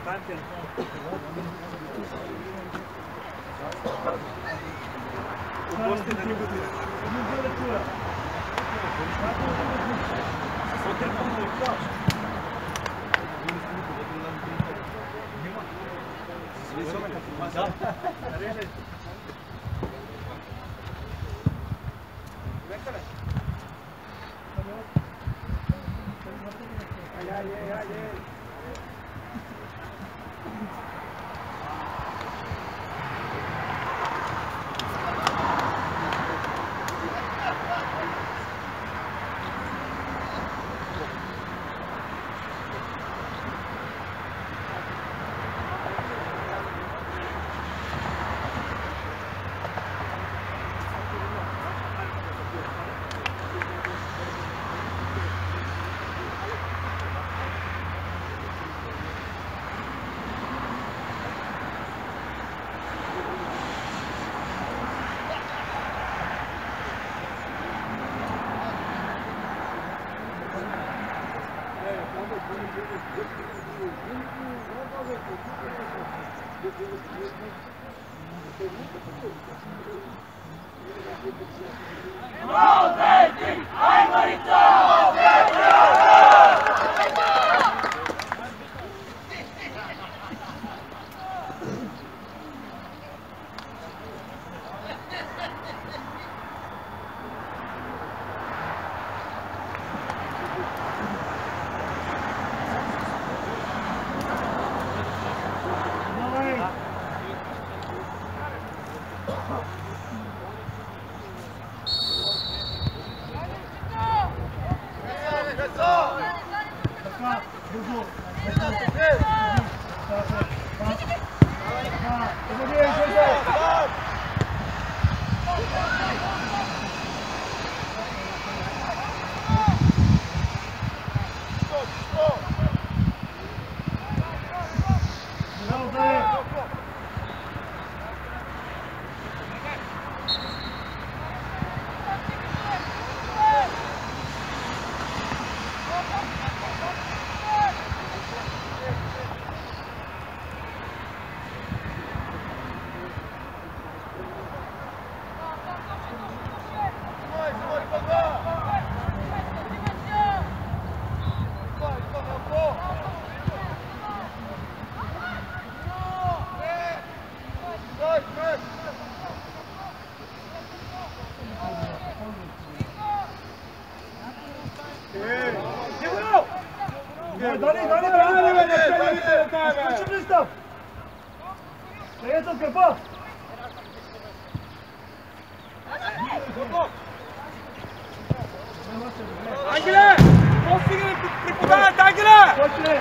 Angele! Posti pripodajati, Angele!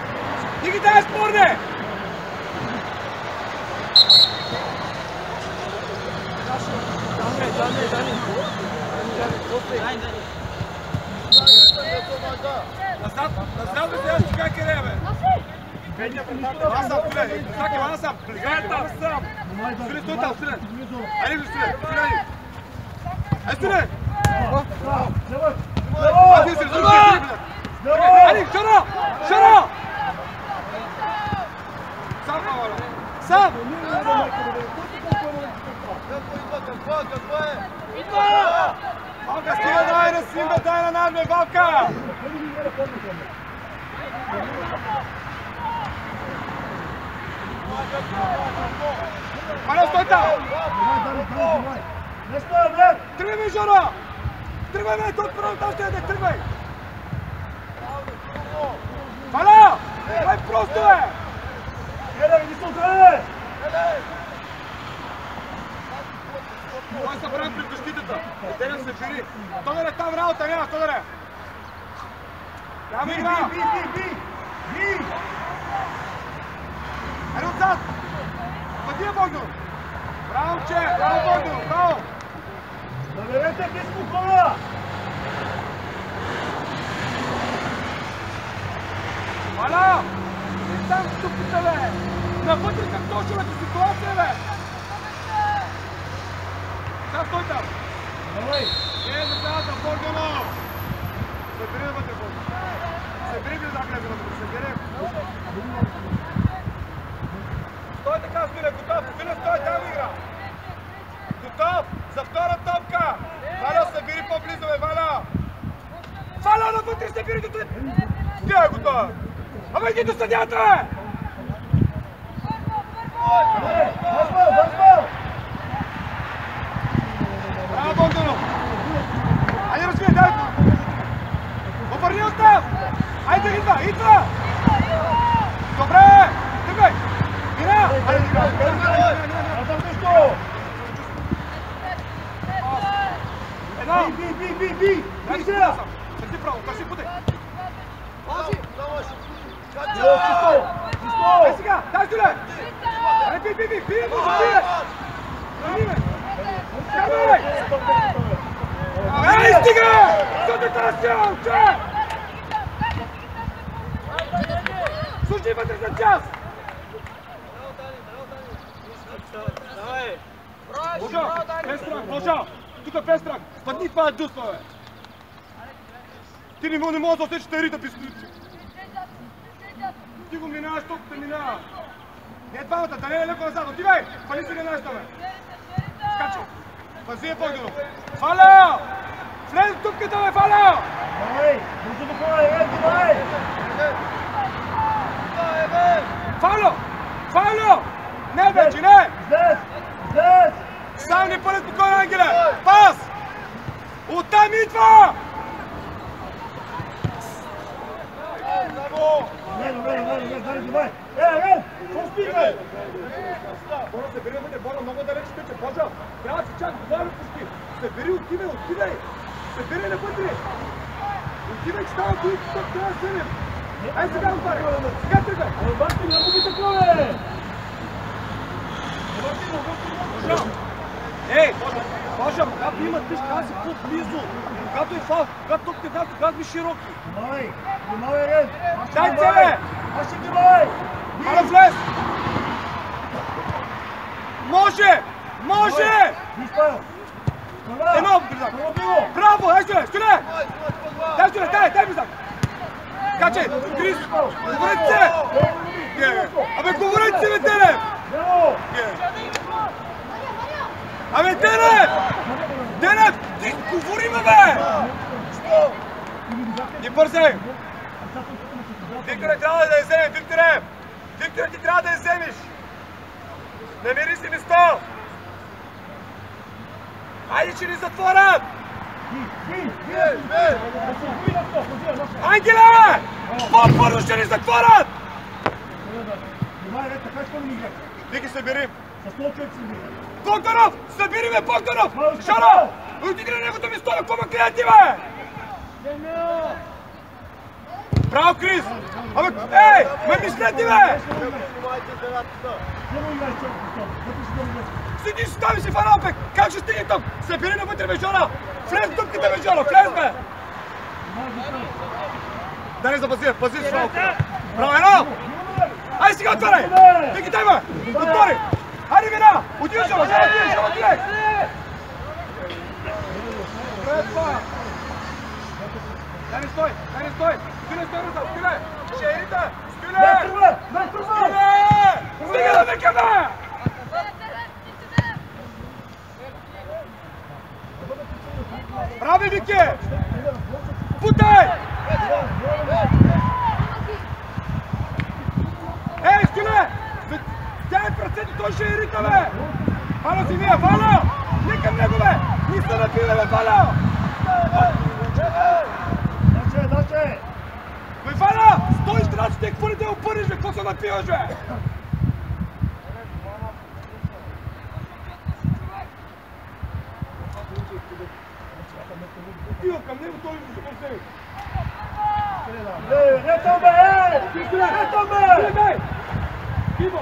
Digitaj sporne! Назад да се чакай Киреве! Насам, Киреве! Чакай, насам! Гледай там, сам! Сюди, стой там, сюди! Айде, сюди! Айде, сюди! Айде, сюди! Айде, шаро! Шаро! Сам, Павло! Сам! Валка, стига дай на Симба, дай на Надме, Валка! Маля, стой там! Тръгвай, Жоро! Тръгвай, бе, той първо там ще яде, тръгвай! Маля! Дай просто, бе! Той се прави пред защитата. Етерен се шири. Тодоре, там работа няма, Тодоре! Няма игра! Би! Айде отзад! Пъти я, Богдан! Браво, че! Браво, Богдан! Браво! Наберете близко кола! Маля! Не там ступите, бе! Навътре към точната ситуация, бе! Сега стой там! Давай! Децата, Богдано! Събери вътре, Богдан! Събери ги да влезе вътре, събери! Фана вътре се бери до това! Тя е готова! Ама иди до съдята! Браво, Богданов! Айде, развие, дай! Обърни оттам! Айде, идва! Добре! Тъгай! Мина! Айде, едно! Би! Търси право, търси пътък! Ай сега, дай стиле! Ай, би! Бие му, бие! Давай! Ай, стига! Съдетасион, че! Слушай вътрешна част! Божа! Тук Пестрак! Спадни това е дъсно, бе! Ти не можеш да усечеш тари да пистолици! Ти го минаваш, тук те минава! Не двамата, да не е леко назад, отивай! Фали си не нашата, бе! Скача! Пази е Богданов! Фаля! Влез в тупката, бе, Фаля! Фаля! Не, вече, не! Сам не пълен спокойно, Ангеле! Пас! Оттам идва! Бора, се бери, Бора, много далеч тече, Божа! Трябва да се чака, това е почти! Се бери, отивай! Се бери навътре! Отивай, че става тук, трябва да седем! Ай сега, отваря! Сега тръгай! Бащи, не му ги такова, бе! Ей, Божа, когато има тъж, трябва да си по-близо. Когато е фал, когато тук те дадат, когато ми широки. Внимавай, Рен! Дай целе! Аз ще внимавай! Ала влез! Може! Едно, близак! Браво, дай стиле! Дай близак! Качай, Крис! Говорете се! Абе, говорете се, бе, Денев! Абе, Денев! Ти говори, бе! Не бързай! Викторе, трябва да я вземеш, Викторе! Викторе, ти трябва да я вземеш! Намери си место! Айде, че ни затворят! Ангеле! По-първо ще ни затворят! Вики, съберим! Богданов! Събери ме, Богданов! Шаро! Отиди на негото место, на кома клети, бе! Браво, Крис! Абе, ей! Ме мислете, бе! Седи, стави си фанал, бе! Как ще стигне там? Събери навътре, бе, Жора! Влез в дупката, бе, Жора! Влез, бе! Да не запази, пази си фанал! Браво, едно! Ай, сега отваряй! Вики, дай, бе! Отвори! Хайде, мина! Отивай, Жора! Жора, директ! Дай не стой! Стиле, стой назад! Стиле! Шерита! Стиле! Стига да века, бе! Брави, Вики! Путай! Ей, Стиле! Тя в ръцете, той ще е рита, бе! Фало си вие, Фало! Не към него, бе! Не се напива, бе, Фало! Даче! Бе, Фало! Стой, страчи, те какво ли те опърнеш, бе? Какво се напиваш, бе? Отива към него, той ще се посеви. Ето, бе! Ето, бе! Иво,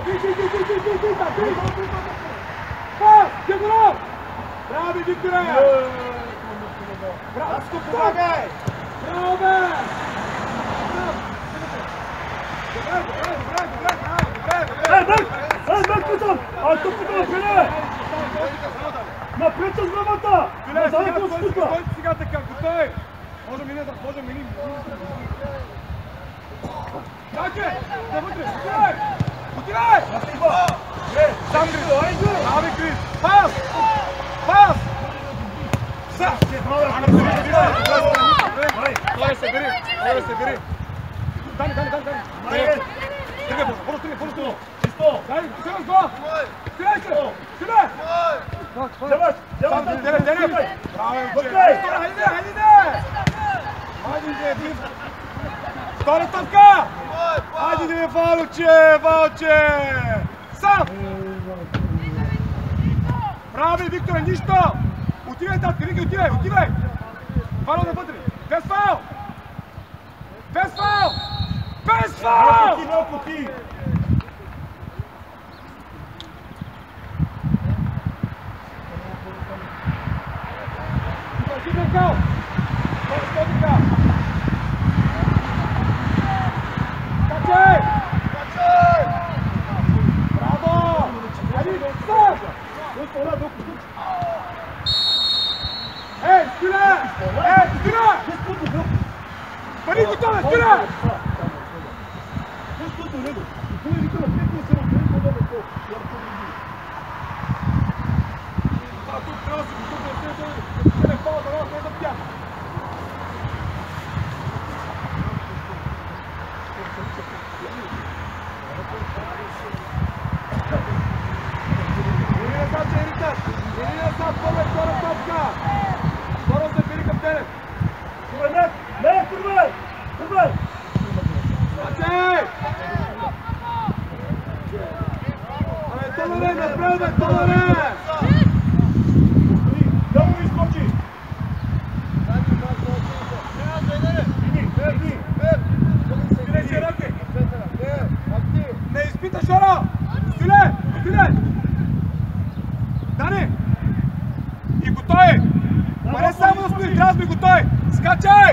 Пас! Дегоров! Браво, Викторе! Браво, помагай! Браво, бе! Напред с главата! Стойте сега така, готови! Може мини. Чакай! Навътре, отивай! Сам Крис! Брави, Крис! Пас! Той се бери! бери. Дани. Стигай, бързо стигай. Чисто! Дай, стигай с глава! Стигай се! Стигай! Вземаш! Дени! Хайде, втора тъпка! Хайде, Валче! Сам! Прави, Викторе, нищо! Отивай, татки, Рики, отивай! Фало навътре! Без фал! Малко ти! Браво! Стига! Пари готове, стига! Не изпита Шоро! Стиле! Дани! И готови! Ма не само да стои, трябва да сме готови! Скачай!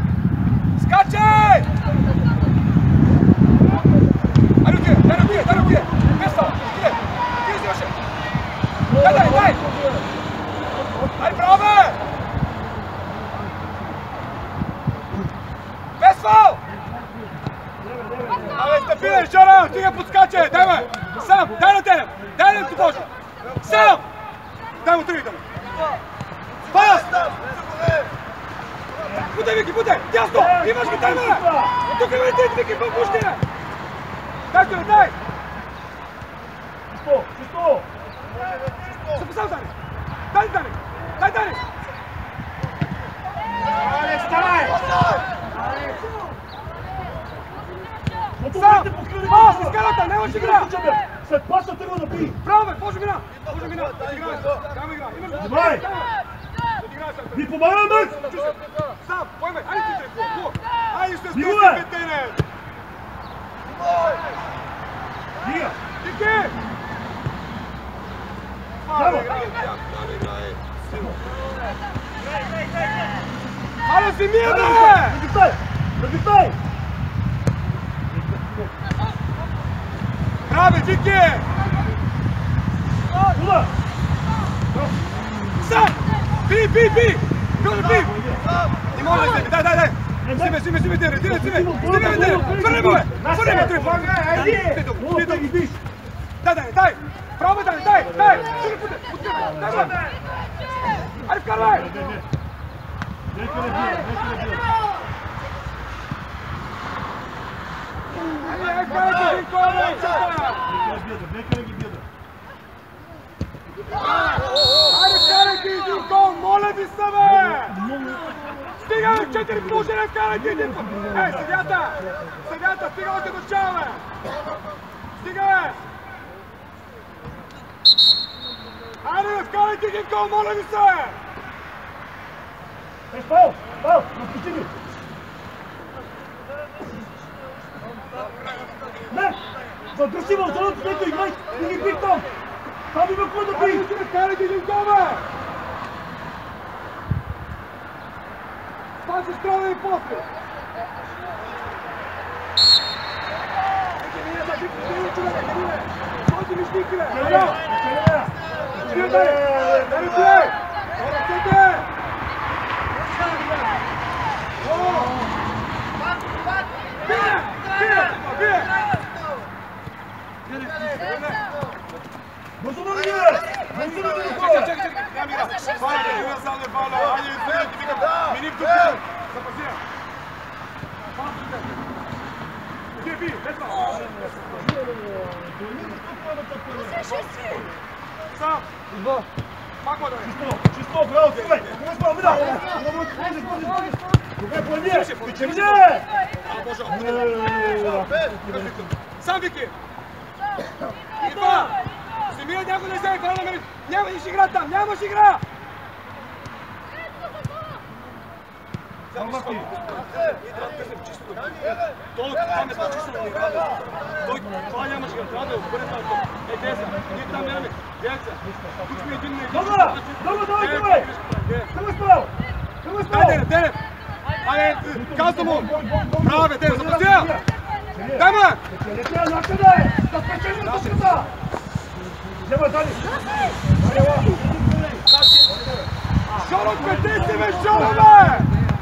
Дай руки! Без това! Отиде си ваше! Дай! Ай, браво, бе! Без фал! Абе, стъпи, Жоро! Ти я подскачай! Дай, бе! Сам! Дай на тебе! Дай да ти боже! Сам! Дай му тръгите! Пас! Бутай, Вики, бутай! Тясно! Имаш ги, дай, бе! Тук има и Вики, пушки! Дай! Чисто! Записал, Дани! Дай! Сам! Изкарата, нямаш игра! След паса тръгва да бий! Браво, бе! Може мина! Кам игра! Давай! Ви помагаме! Сам! Поеме! Айде ти тръгва! Айде ще Била! спасти петене! Дига! Тики! Айде си мия, бе! Разлитай! Браво, Дики! Ула! Сам! Би! Би! Не може да се... Дай! Симе, Тере! Фърне му, бе! Дай! Право, дай! Дай! Айде, вкарвай! Нека не бие! Нека не ги бие! Айде, вкарайте един гол, моля ви се, бе! Стига, 4 положения, вкарайте един гол! Съдята, стига още до чао, бе! Стига, бе! Айде, вкарайте един гол, моля ви се! Пал! Напусти ми! Не! Задръжи в зоната, нека играй! Не ги бих там! Там има кой да би! Айде, вкарайте един гол, бе! Паси стрелна и после! Който ми щики, бе! Айде! Дай! Бързо да видя! Сам! Пак вода! Чисто, браво, стигай! Мина! Добре, планирай! Печели! Сам Вики! Идва! Семия някой не вземе хвана на мен! Нямаш игра там! Нямаш игра! Той там е чисто да не игра. Това нямаш игра. Трябва да обърне това. Ей, Деза! Ние там нямаме. Деза! Тук сме един на един. Добре, давай, давай! Къде справа? Къде справа? Дай, Денев! Айде, казвам му! Браво, бе, Денев, запазя! Дай, ме! Печелите, накъде? Да спечелим топката! Взема, Дани! Жоро, къде си, бе, Жоро, бе?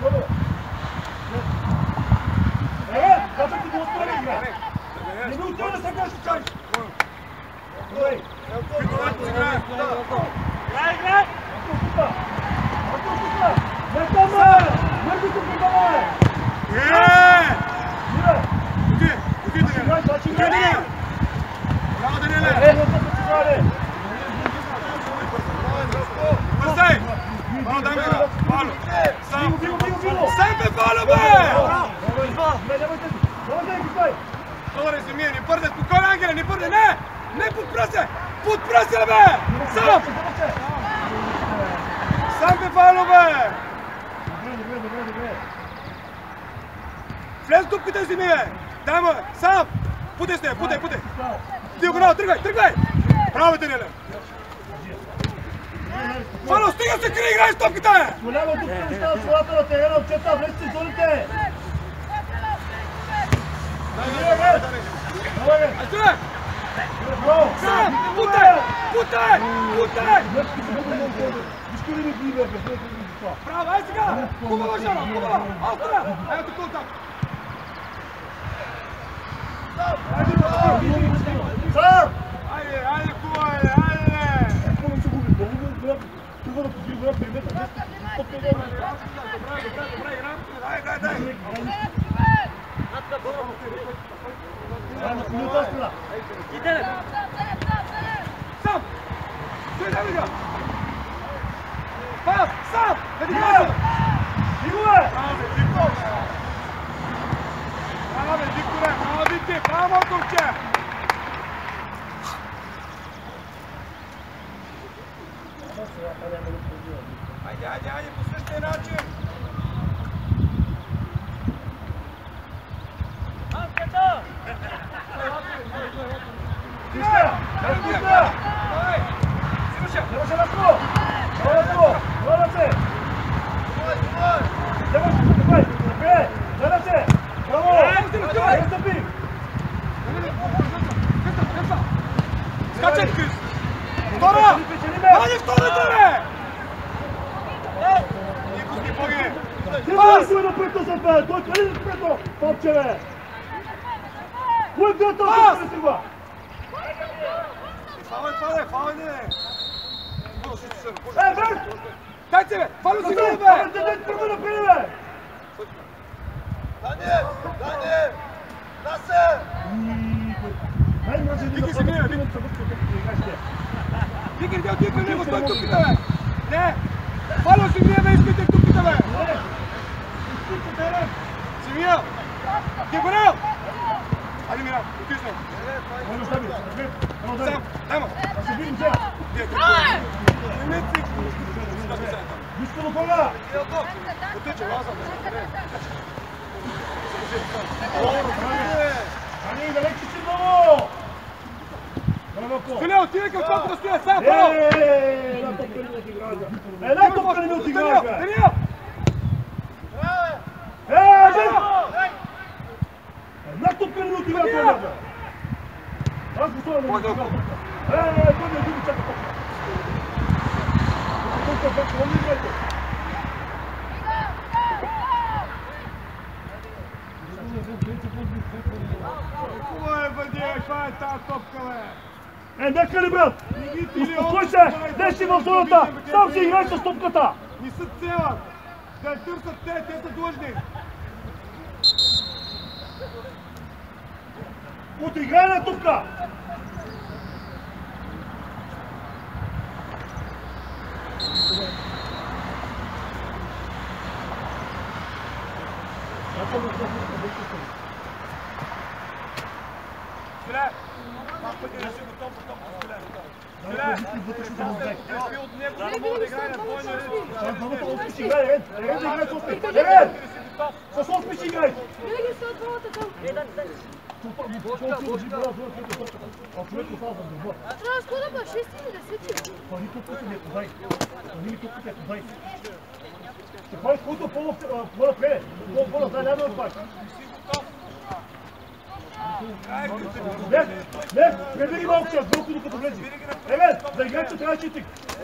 Казах ти да отправи игра! Не ми отива да се кажеш, че чакаш! Добре! Играй! Не там, бе! Мърди се прибавай! Оти, Даниеле! Браво, Даниеле! Бързай! Браво, дай ме игра! Пало! Сам! Сам, бе, Пало, бе! Добре, Семия, не бързай! Спокойно, Ангеле, не бързай! Не! Не, подпра се! Подпра се, бе! Сам! Сам, бе, Пало, бе! Влез дупките, Семия! Дай му! Сам! Путай се, путай! Диагонал, тръгвай! Браво, Даниеле! Пало, стига се, крий, играеш топката! Голяма дупка не става свалата на терена, отчета, влезте в зоните! Айде! Сам! Путай! Браво, ай сега! Хубава, Жоро, хубава! Остра! Ето тук! Сам! Айде, хубава, айде! Трябва да подвижи голяма периметър, Добре, дай! Сам! Стой, дай ми! Пас! Сам! Браво, Викторе! Браво, Вики! Браво, момче! Айде, по същия начин! Скачай, Крис! Втора! Хайде, втората, бе! Никоски, боги! Трябва да си напред за това! Той къде да спрето? Топче, бе! Кой е това топче да тръгва? Фал е! Бе! Дайте, бе! Фало си бе! Дайте първо напред, бе! Дани! Насе! Вики си мия, Вики! Вики, не отиде към него, стой тупките, бе! Не! Фало си мия, бе, искайте тупките, бе! Семия! Диагонал! Айде, Мира, отишно! Сам, дай му! Вижте до кога! Отече, лаза, бе! Ани, далеч си много! Филе, отиде към топката, стоя, сам, Фало! Една топка не ми отиграваш, бе! Даниел! Една топка не ми отиграваш, бе! Аз го стоя да ми отиграваш. Той ми един чака топка. Топка, бе, това ми играйте. Кога е, бъде, каква е тази топка, бе? Нека ли, брат? Успокой се! Не си в зоната! Сам си играй с топката! Не са цела! Да я търсят те са длъжни! Отиграй на топка! Пребери малко час, малко докато влезе. Еве, за играча трябва читик.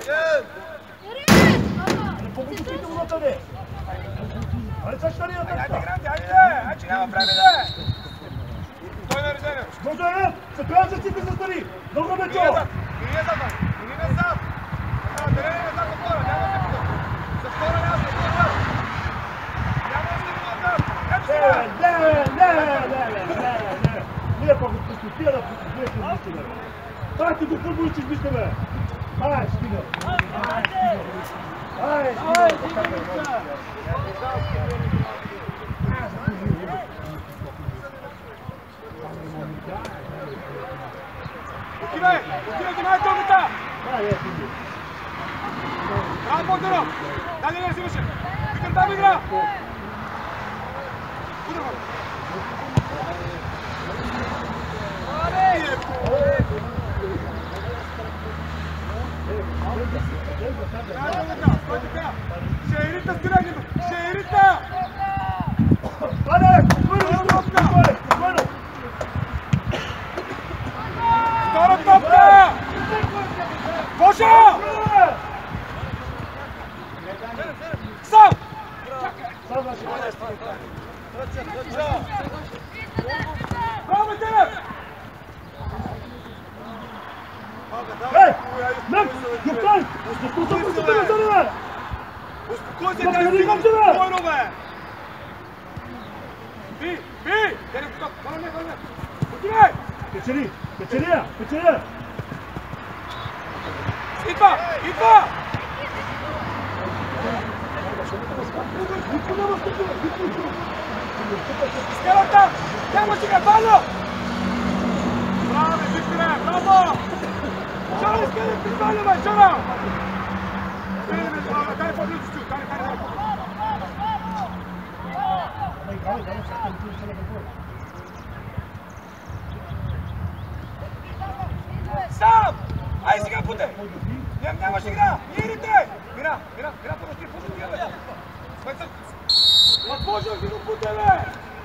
Не помогу пителната, не. Айде сега ще ни натъпка. Айде, няма време, де! Той на резерв. Може е, се трябва да си се стари. Много ме чува. Или назад. Дали не назад отгоре, няма да се пита. За втора няма да се пита. Няма да се пита. Не. Ние пък от пустотия да покупнете мисля. Дайте до футбол, че мисля. Ай, стига. Отивай, димай толката! Браво, Богданов! Дай не взимаше! Викър там игра! Удар, хора! Шеирита стирай, Шеирита! Аде! Втора топка! Боша! Сам! Браво, Телев! Ей! Мек! Юктан! Успокойся, телевизора! Успокойся, телевизора! Спойно, бе! Би! Телев, тук! Върне! Отивай! Печели! Идва! Изкарам там! Няма сега, Вано! Браво, Викторе! Браво! Жора, изкарам ти Вано, бе! Жора! Дай по-близо, Стю! Дай! Сам! Ай сега путай! Нямаш игра! Мирите! Мира, подошли, пусти, бе! Смайцът! Възможно си го путай, бе!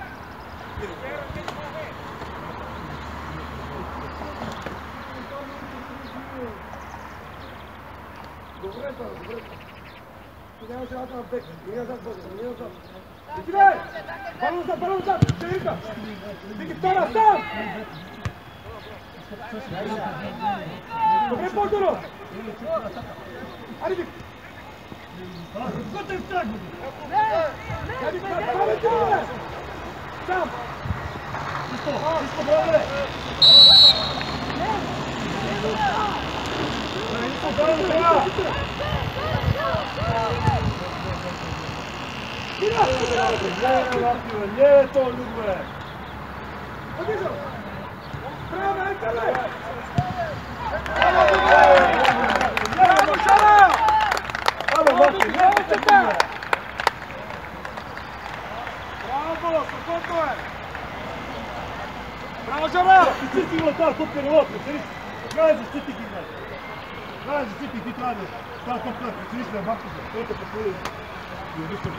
Добре. Ти нямаш работа на бек. Не назад, не назад. Отивай! Балон назад! Шерика! Вики втора, сам! Добре, Богданов! Ари, Вик! Готов так! Сам! Чисто, браво! Не е то, Любе! Подвижам! Браво, Айкале! Браво, Жора! Браво, спокойно е! Браво, Жора! Ти си го тази топка не лопне, цели? Трябва да защити ги, бе! Трябва да защити, ти трябва да тази топка, цели си на бактуса, който поколи и обичам.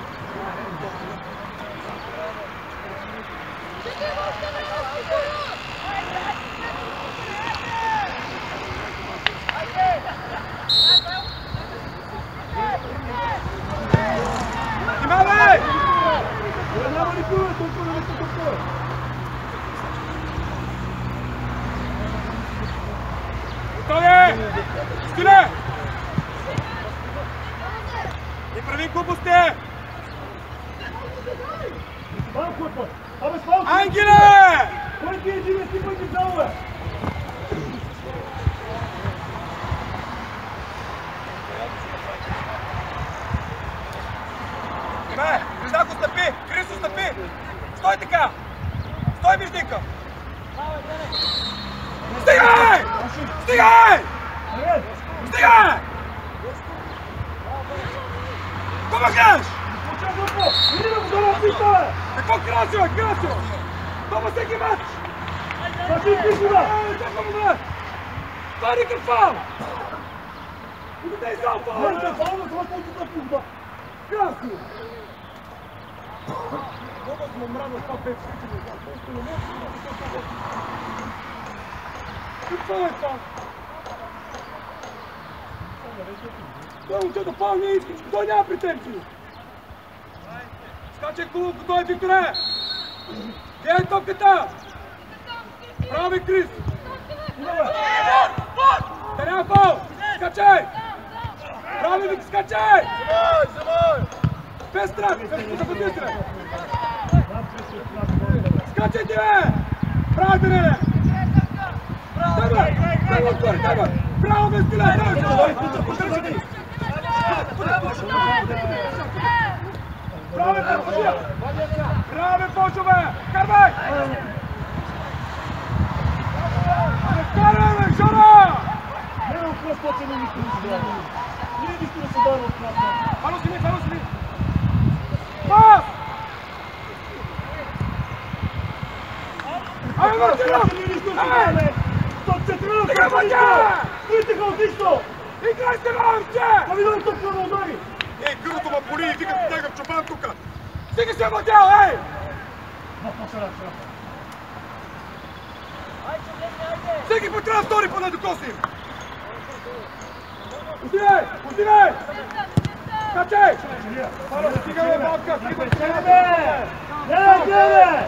Внимавай! Няма ли кува, толкова не се толкова. Готови! Стиле! Не прави глупости! Малко е път! Абе, малко! Ангеле! Кой ти е живе, ти пъти само, бе? Стой така! Стой, Миждинка! Стигай! Стигай! Стигай! Помагаш! Какво красиво, красиво! Това всеки матч! Това е никакъв фаул! Убедей се фаул! Красиво! Много сме мрано с това пет свичане. Какво е това? Той момчето фаул не иска, той няма претенции. Скачай хубаво, готови, Викторе! Где е топката? Прави, Крис! Да няма фаул! Скачай! Прави, Вик, скачай! Без страх! Запази се! Скачай ти, бе! Прави, Данеле! Давай! Давай, отгоре, давай! Браво, без стиля! Браво, Божия! Браво, Божове! Карвай! Карвай, бе, Жора! Няма какво спочваме нищо не се дава. Ние нищо не се дава от нас. Фано си ми, фано си ми! Пас! Ай, Мартино! Ай! Стига, Мартино! Стойте го, отлично! Играй се, Мартино! Да ви дам топка на удари! Ей, гърлото ма боли и вика да тягам чопан тука! Стига се, Мартино, ей! Всеки път трябва втори поне докосим! Отивай! Отивай! Качай! Стига, бе, Бабка! Стига, бе! Гледай!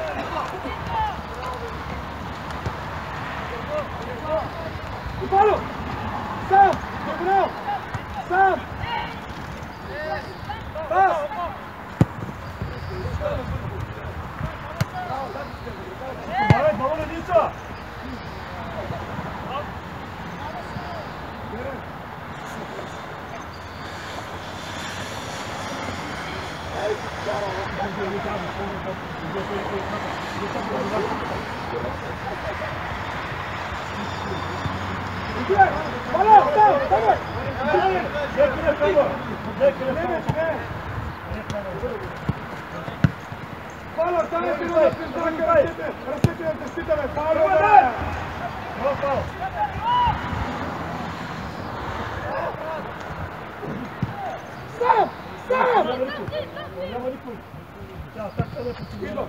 Ивано! Сам! Добро! Сам! Пас! Давай, долу редица! Пало, стане ти да ръцете на защита, бе! Пало, бе! Сам! Сам! Няма никой! Тя, така да се Идва!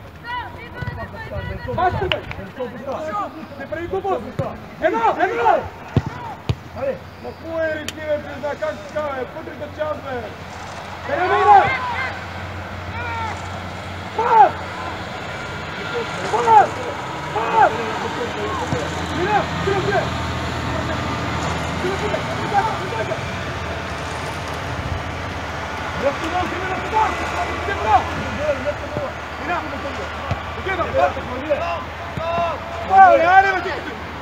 Баща, бе! Не прави глупост! Едно! Едно! Хайде! Ма хубаво е ритми, бе, призна, как така, бе? Пътрите час, бе! Къде мина? Пас! Пас! Пас! Мина! Сила се! Сила се! Признака! Лепто нос, мина! Мина! Мина! Отивам! Айде, айде, бе, ти!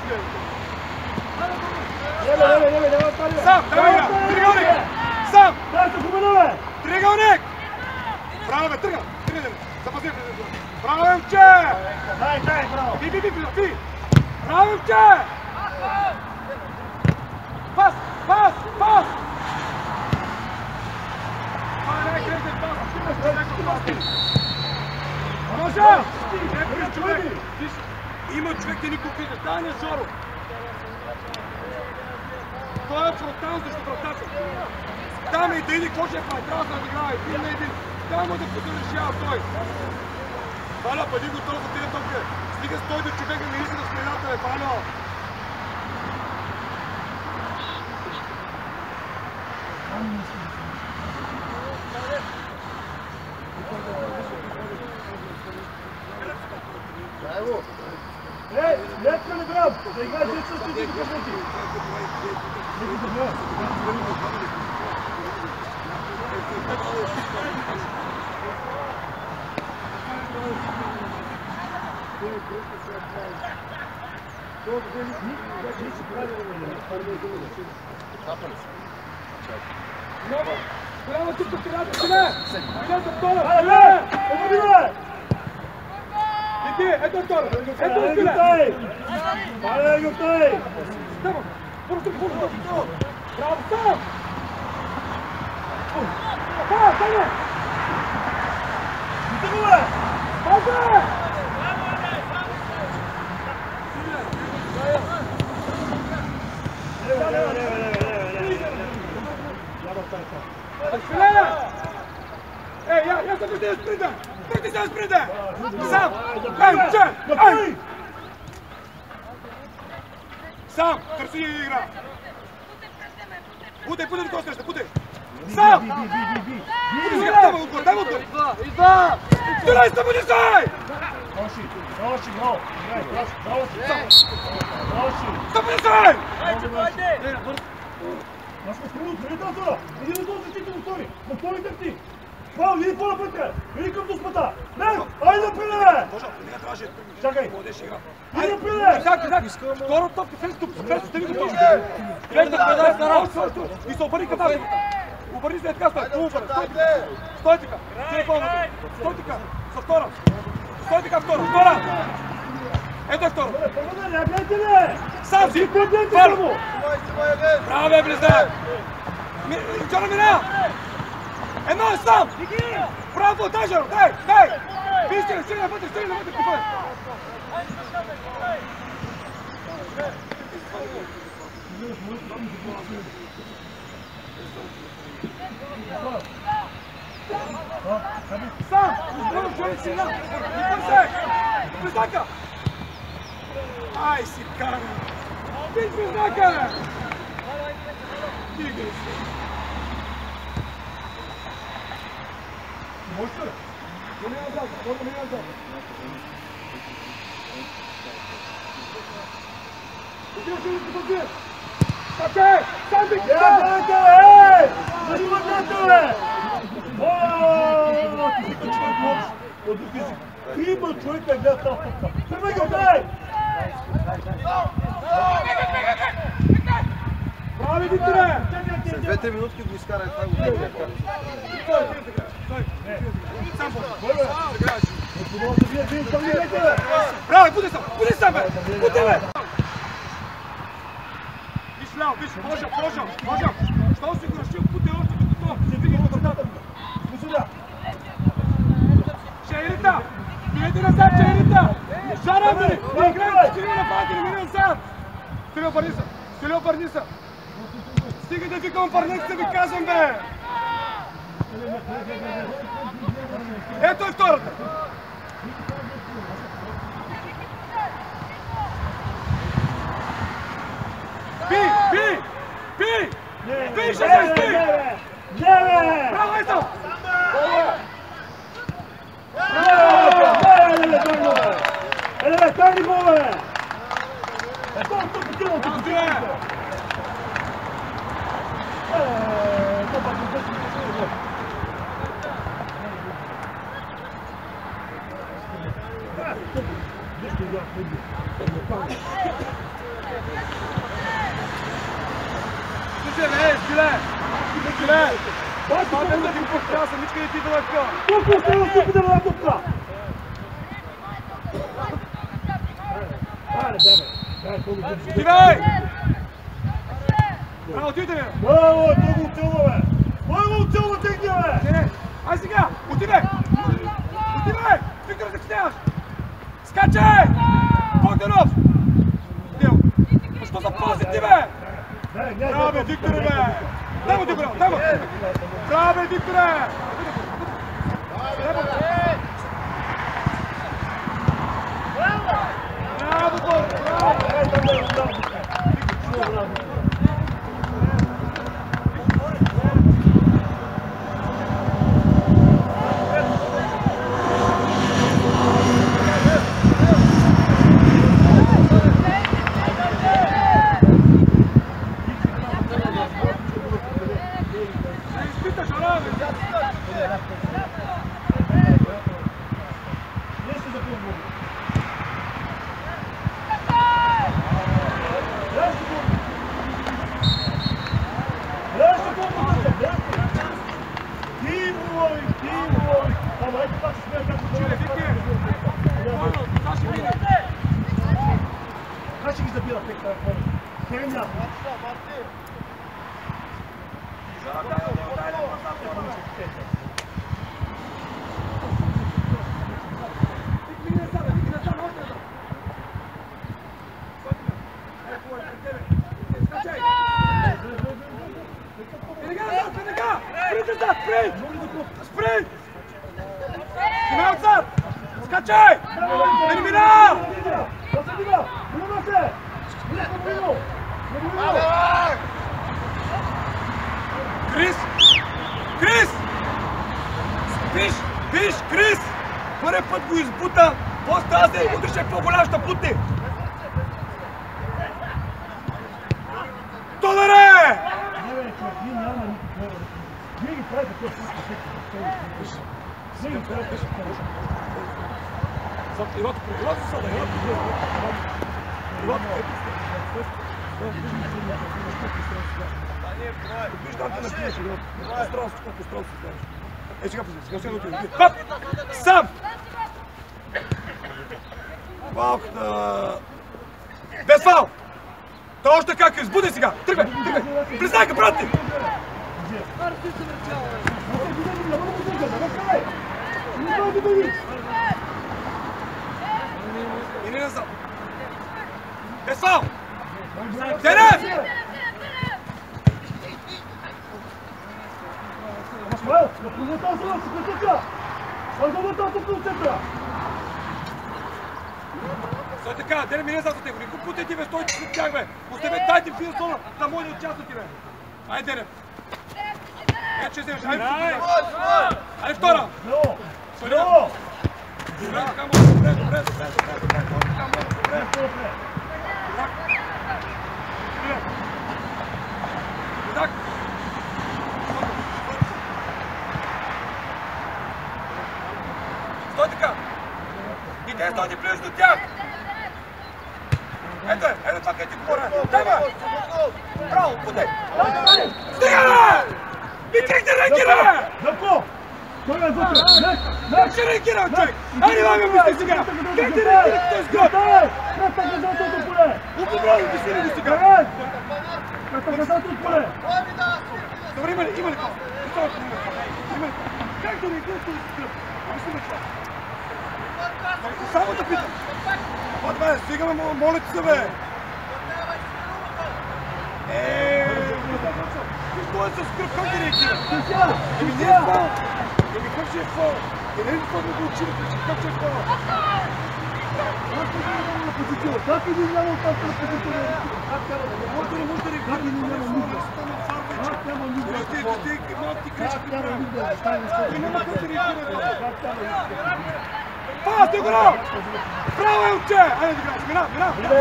Сам! Давай игра! Триъгълник! Сам! Дай се хубаво, бе! Триъгълник! Браво, бе, тръгъл! Тръгъл! Запази! Браво, бе, момче! Дай, браво! Би! Браво, бе, момче! Пас! Пас! Пас! Това е най-крепен пас! Може! Някой човек! Има човек, те никога не стане, Жоро! Той е фронтал срещу вратата. Там и да иди, какво ще е прави? Трябва да надиграва един на един. Там му да подрешава той. Валя, бъди готов за тези топки. Стига стой до човека, не иска да смената, бе, Валя. Летка не брат! Да играеш деца с тези късмети! Голяма тук, трябва да сме! Мине за втора! Айде, бе! Помоги, бе! Ето втора! Ето Айде, Стиле! Гюртай! Айде, Гюртай! Стефан! Бързо! Браво, Сам! Стане! Вижте го, бе! Паза! Стиле! Ей, я съм виждал спринта! Пърти се спринта! Сам! Ей! Сам! Търси игра! Бутай, бутай до среща, бутай! Сам! Дай му отгоре, дай му отгоре! Идва! Стиле, събуди се! Гроши, гол! Гроши! Събуди се! Аз сме скрили от хранителна зона! Един от този защитник отвори! Отвори търти! Пал, иди по-напред! Иди към доспата! Не! Айде напред, бе! Чакай! Иди напред! Чакай! Второ топка, след тук, стани го този! След и се обърни към нас! Обърни се така, стой така! Стой така! За втора! Стой така, втора! Ето е втора! Първо да реагайте, бе! Сам си! Първо! Браво, бе, близда! Джоро мина! Едно е сам! Браво, дай, Жоро, дай! Виж, стига навътре, купай! Сам! Изпълно човек си нам! Изпълно се! Близдака! Ай си кара! Виж близдака! Дигай се! Можеш ли? Мини назад, мини назад! Отиваш! Скачай! Сам ти! Реагайте, бе! Занимате, бе! Ооо! Ти си като човек можеш! От друг език. Трима човека гледат тази топка. Тръгвай го, дай! Брави, Викторе! След 2-3 минутки го изкарай, това го гледай. Браво, буди се, бе! Буди, бе! Виж ляво, виж, може! Що си го решил, буди още докато се виги до вратата. Шейрита! Бидете назад, Шейрита! Жара, бе! Не играем, стига нападате, не мине назад! Стига, обърни се! Стига да викам, обърнете се, ви казвам, бе! Ето е втората! Пи! Ще се изпи! Браво, Ето! Тарни гол, бе! Ето, тук отивам, тук отивам! Стиле! Падем да ти покря, самичка и ти да лъвка! Тук остава стъпи да бъда топка! Стивай! Браво, отивайте, бе! Браво, той го оцелва, бе! Той го оцелва, техния, бе! Не! Ай сега! Отивай! Виктор, закъсняваш! Скачай! Богданов! Дел! Защо запази ти, бе? Браво, бе, Викторе, бе! Дай му ти, браво! Браво, бе, Викторе! Браво, браво! Ама ето как се смея, как се смея. Скачай! Не мина! Крис! Крис! Виж, Крис! Първи път го избута, после аз да удреше по-голям, ще путне! Тодоре! Сам! Малката... Без фал! Той още как избуде сега! Тръгвай! Признай ка, брат ти! Иди назад! Без фал! Денев! Стой така, Денев ми не зад него, не го путайте бе, стойте след тях бе! Оставете, дайте фил зона, да може да участвате бе! Айде Денев! Ето ще вземеш, айде! Айде втора! Стой така! И те стойте близо до тях! Ето това къде ти говоря! Тема! Браво, путай! Стига бе! И как да реагира бе! Как ще реагира човек? Айде дай ме мисли сега! Как да реагира в този град? Убобрано ти си ли го сега? Добре, има ли това? Как да реагира в този град? Обясни ме това. Само да питам. Бе, стигаме, моля ти се, бе! Виж това е с кръв, как да реагира? Еми не е фал! Еми как ще е фал? Не е ли това да го учим, как ще е фал? Как и ни няма оттам на позиция? Може да реагира? Как и ни няма нужда? Как няма нужда? Малки кръчки правим. Няма как да реагира. Пас, Дигоро! Браво, Елче! Айде да играеш, мина!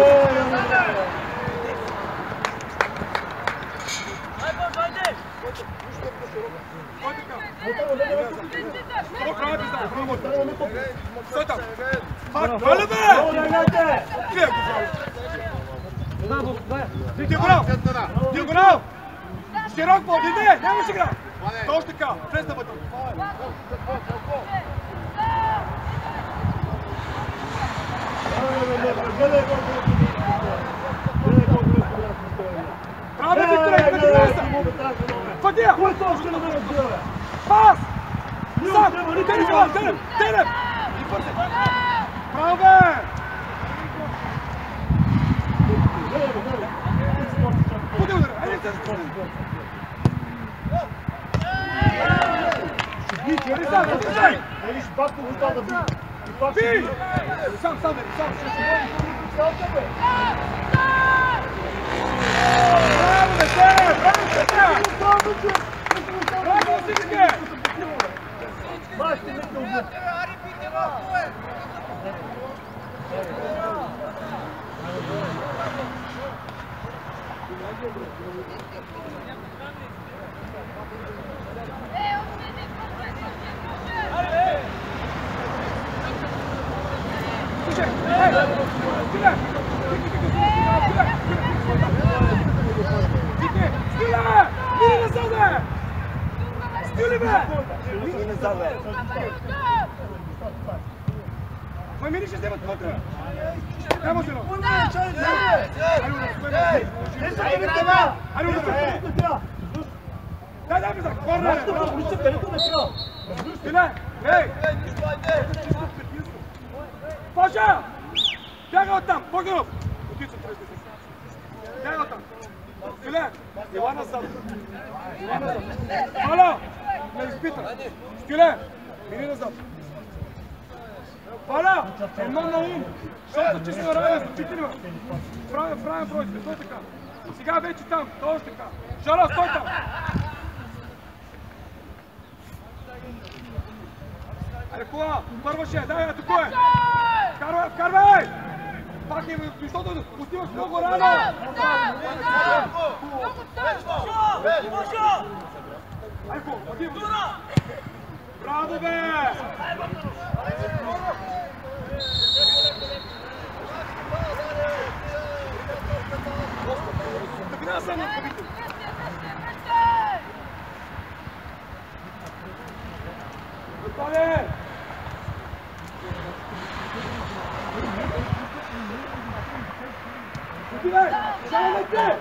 Стой там! Валя бе! Дигоро! Широк бол, иди! Нямаш игра! Точно така! Влез да бъде! Браво, Викторе! Фадия! Пас! Сам! Денев! Браво, бе! Куди удари? Айде се Сам! Браво, дете! Браво, всички! Мой мини ще вземат вътре! Няма се! Дай, бе, корнер! Стиле! Ей! Паша! Бяга оттам! Богданов! Бяга оттам! Стиле! Ела назад! Ало! Не изпита! Стиле! Мини назад! Ало! Сега! Едно на ум! Защото че сме равен с очите. Правим бройка, то така. Сега вече там, точно така. Жора, стой там! Айде хубава, първа ще е, дай, ето кой е! Вкарвай, вкарвай! Пак не, защото отиваш много рано! Айко, отиваш! Браво, бе! Така само на побител! Готови! Отивай! Шалете!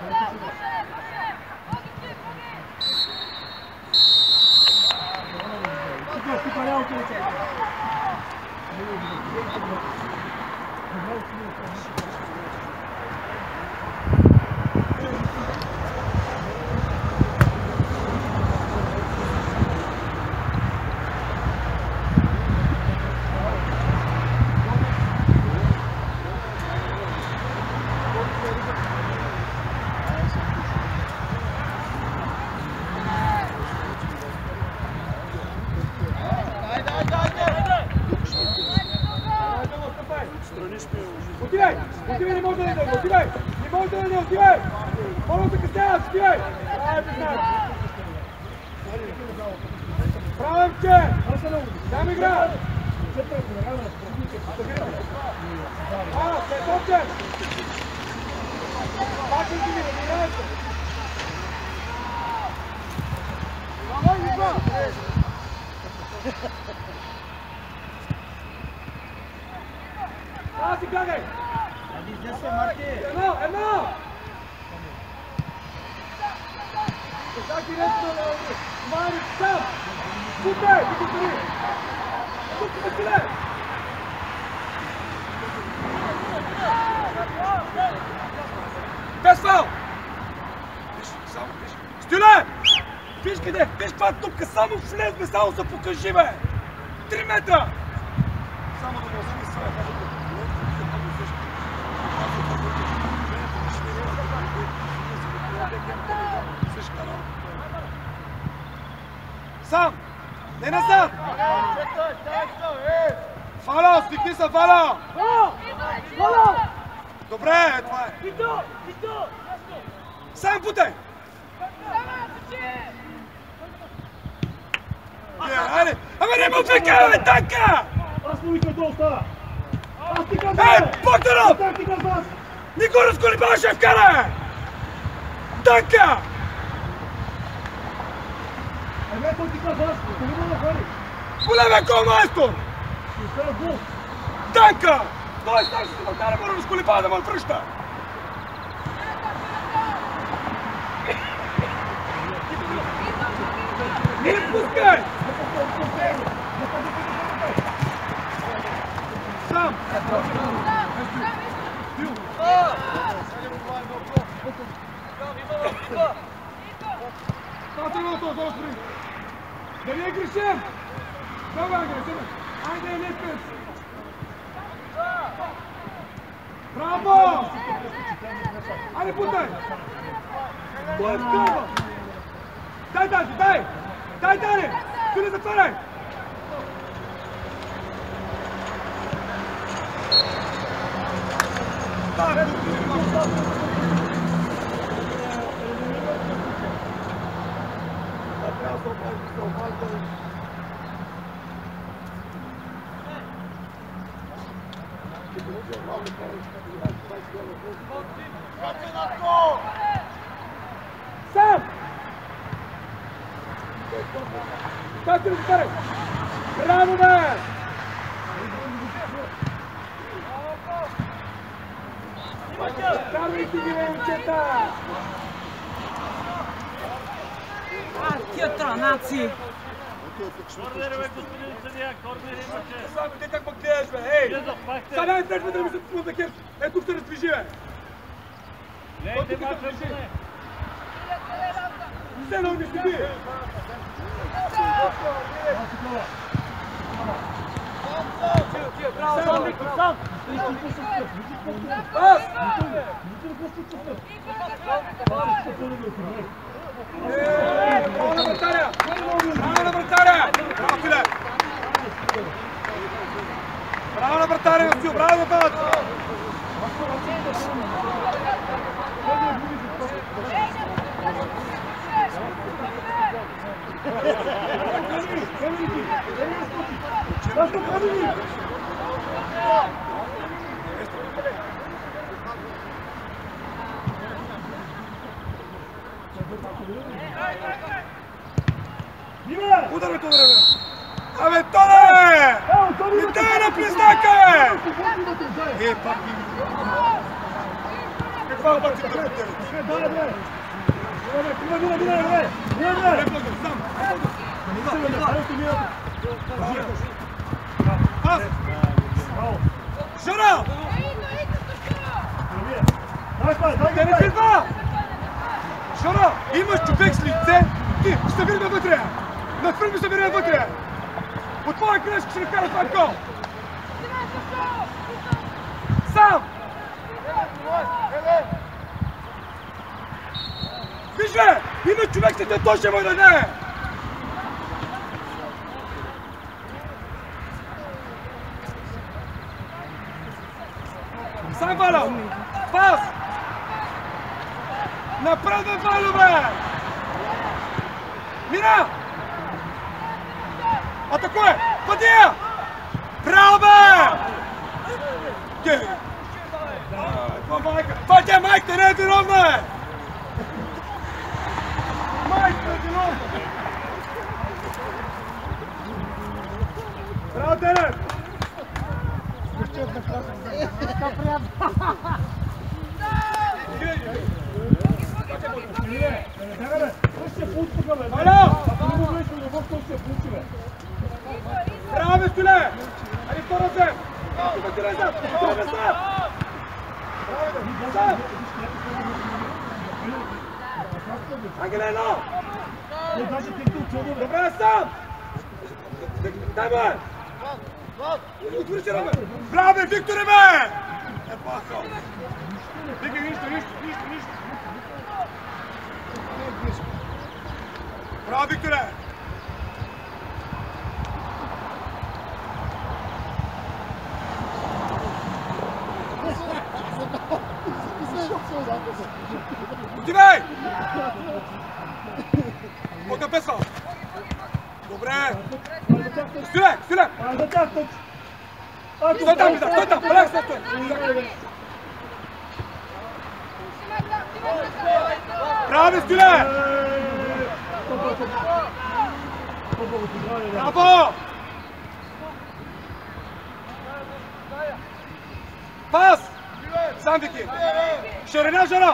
Тука няма отивайте! Отивай! Отивай, не може да не дойде! Отивай! Не може да не отивай! Моля да къстяваш! Отивай! Правите знак! Правим, че! Там игра! След обчен! Пак ли ти ми, разбирай се! Давай, Никва! Си гледай! Едно! Така директно на Марик, сам! Путай! Ти го пари! Тук ме стиле! Без фал! Виж, само виж! Стиле! Виж къде! Виж това тупка! Само влез, бе! Само се покажи, бе! 3 метра! Само да му осъми своя хаза. Сам! Не назад! Фала! Стикни се, фала! Добре, това е! Сам путай! Айде! Ама не му вика, бе, танка! Аз му викам, това остава! Аз ти казвам! Богданов! Никой разколебава ще вкара! Танка! Ебе, той ти казва, аз не мога да хвали! Големия кол, майстор! Ще остава гол! Танка! Той става ще се въртара, мора разколебава да ме връща! Не пускай! Сам! Да не грешим! Давай, грешим! Айде, лепец! Браво! Айде, путай! Той е вкарва! Дай, дай! Дай, Дани! Ти не затваряй! Сам! Как ти разкарай? Браво, бе! Карвайте ги, момчета! Тия транаци! Корнер, бе, господин съдия, корнер имаше! Само те как ме гледаш, бе, ей! Сега дай тръжме да ми се пусна за кеп! Ей, тук се раздвижи, бе! Гледайте мача, бе! Не се науни, седи! Сам! Пас! Право на вратаря! Право на вратаря! Браво, Филе! Браво на вратаря, Йосил! Браво на вратаря! Удар, бе, Тодоре, бе! Абе, Тодоре! Не дай на признака, бе! Пак ги... Каква обаче да те? Жора! Те не идва! Жора, имаш човек с лице, ти ще се върне вътре! Навърни се върне вътре! От твоя кръж ще накара това гол! Сам! Виж бе! Има човек с лице, той ще му даде! Сам Валя! Пас! Напред бе, Валю, бе! Мина! Атакуй! Падия! Браво, бе! Гей! Това ти е майката, не е виновна, бе! Майката е виновна! Браво, Денев! Браво, Стиле! Айде втора се! Ангелено! Добре, сам! Дай, бе! Отвори се, бе! Браво, бе, Викторе, бе! Е, пахал! Викай, нищо! Браво, Викторе! Отивай! От напесва! Добре! Стиле! Стой там! Паляк се стой! Браво, Стиле! Браво! Пас! Сам, Вики! Ширина, Жора!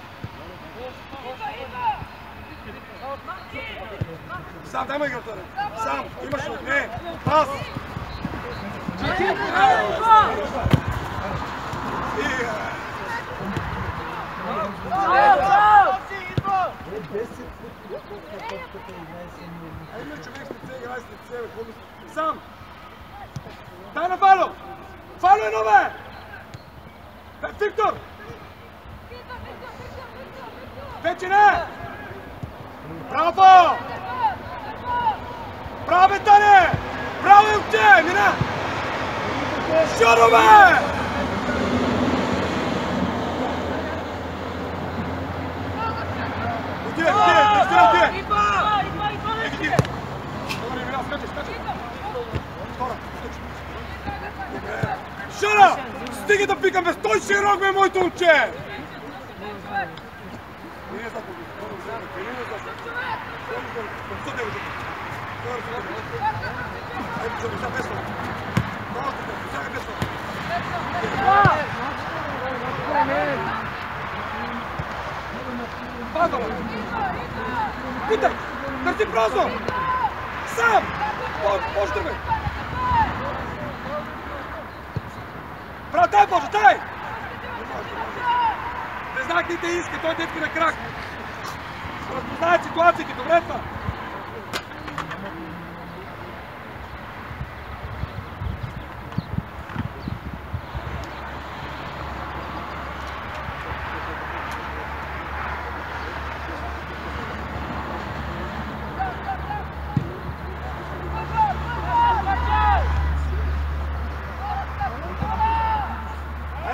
Сам, дай ме играта! Сам! Имаш ли? Не! Пас! Айде, човек с лице, играй с лице, бе! Сам! Дай на Вало! Вало едно, бе! Виктор! Вече не! Браво! Браво, бе, Тане! Браво, Юкче! Мина! Шоро, бе! Отивай! Добре, мина, скачай! Втора, Шоро! Стига да пикам, бе! Стой широк, бе, моето момче! Путай! Търси просто! Сам! Може бе! Брат, дай, Боже, дай! Не знак ни те иска, той детки на крак! Разпознават ситуациите, добре това!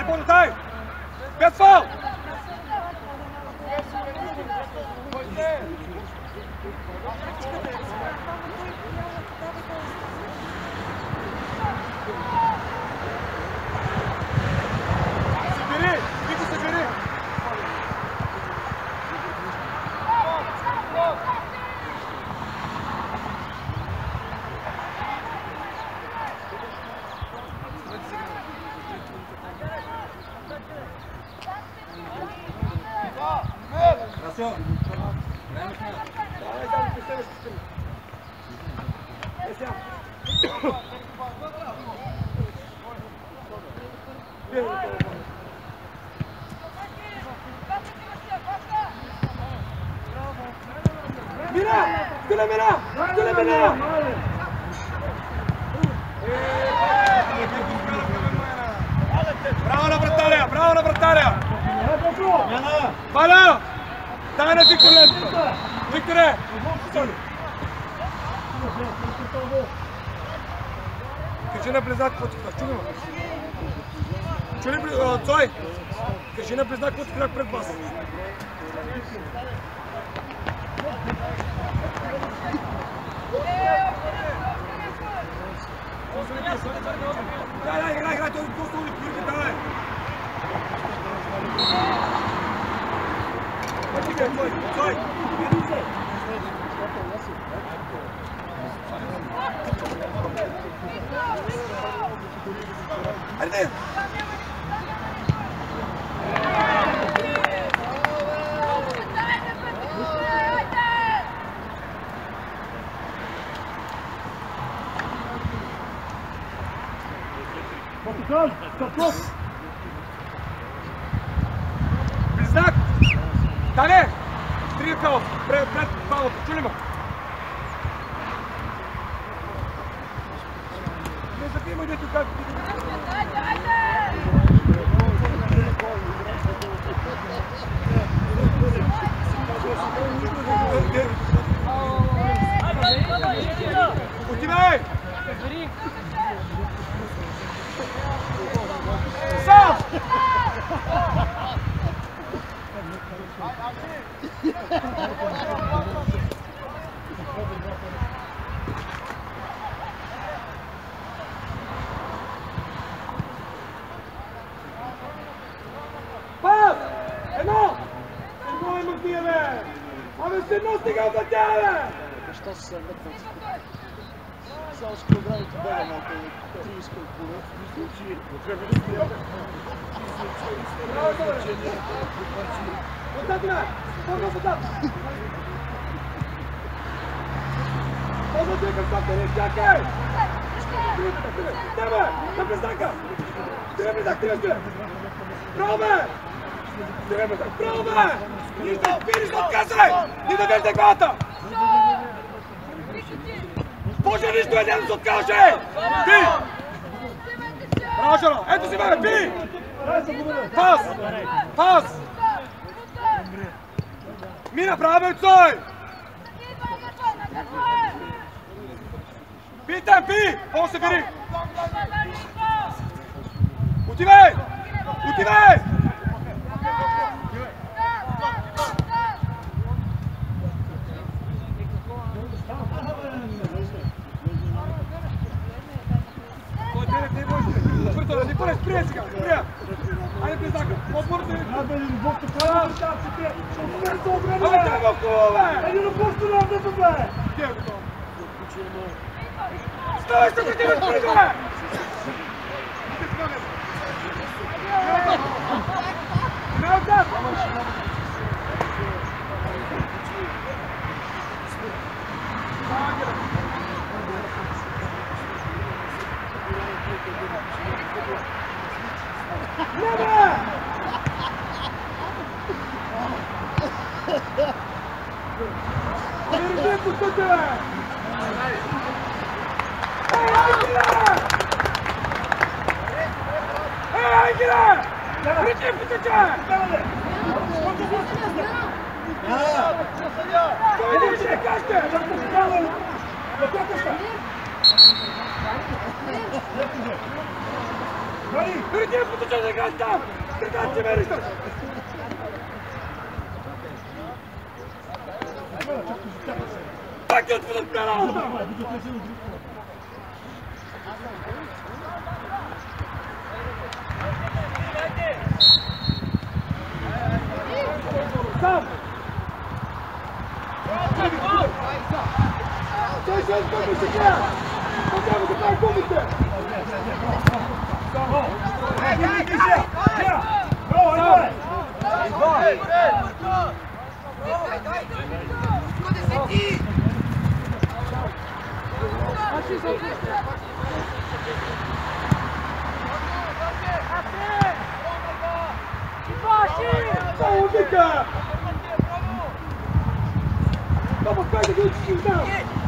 Božo, daj! Bez faul! Събери! Нико, събери! Мира! Стиля мира! Стиля мира! Браво на вратаря! Браво на вратаря! Паля! Дай на Виктор лентата! Викторе! Кажи на Близнак какво ти казах, чули ме? Чули Цой? Кажи на Близнак какво ти казах пред вас. Дай, играй, той просто ули пирки, дай! Цой! Хайде! Близнак! Дане! Трия као! Пред балата, чули ме? Не забивай дето как... Отивай! Сам! Пас! Едно! Едно има тия, бе! Абе, с едно стигам за тя, бе! Що се съмътват? Само с килограмите бега малко, 30 килограма. Отзад, бе! Помня отзад! Отзад, бе, към това, не чакай! Не, бе! На Близнака! Стига, Близнак, стига! Право, бе! Стига, Близнак, право, бе! Нищо отказай! Ни да вижте главата! Боже, нищо един да се откаже! Ти! Браво, Жоро! Ето си, бе, ти! Пас! Пас! Мина, право, бе, Цой! Питам, пи! О, се бери! Отивай! Отивай! Спря сега! Спря! Айде, Близнака! Отборите ли? Абе, любовта, това е тапците! Шоферто ограно, Абе, дай малко, бе! Еди любовта на дето, бе! Где е готово? Ставай, ще ти ме спри, бе! Не отзад! Держи пустите, бе! Ей, Ангеле! Ей, Ангеле! Держи пустите! Кой не ще кажете? Бери ти поточа да играеш там! Така ти мериш там! Пак ти отводят пера! Сам! Стой, стой, стой, сега! Трябва да прави гумите! Vamos, pega aqui o time, não!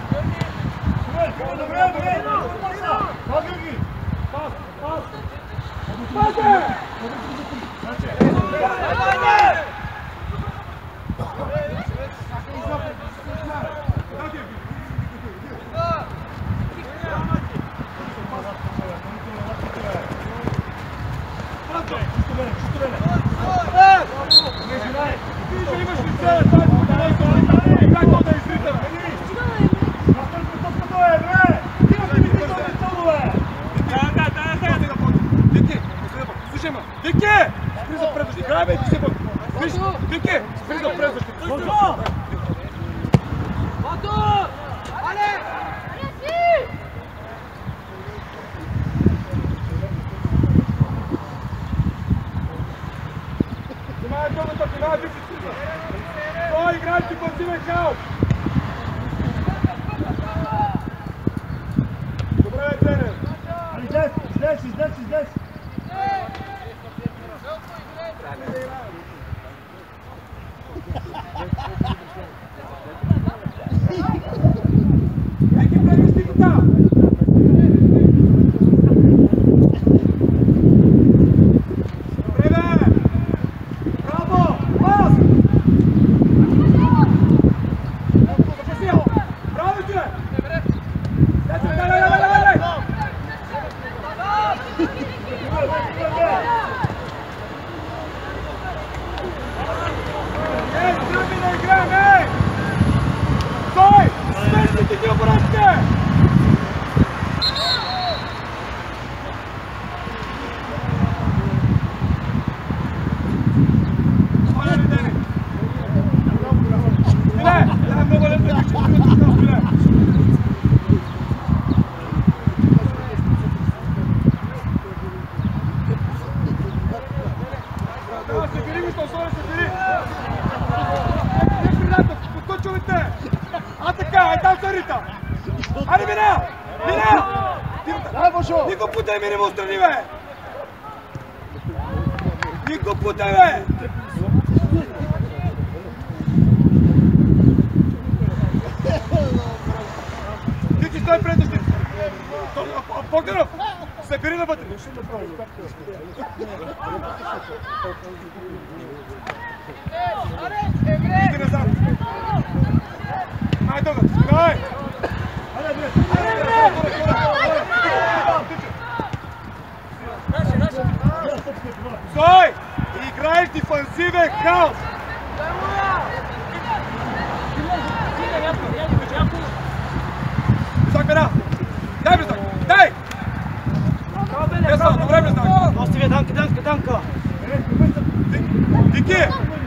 Нико путай ми не му страни, бе! Нико путай, бе! Ти ти стой пред дъщи! Богданов! Се бери навътре! Иди назад! Ай, Доган! Ай! Стой! Играеш дефанзивен хаос! Близак, бера! Дай, Близак! Дай! Добре, Близак! Остиве, Данка! Вики!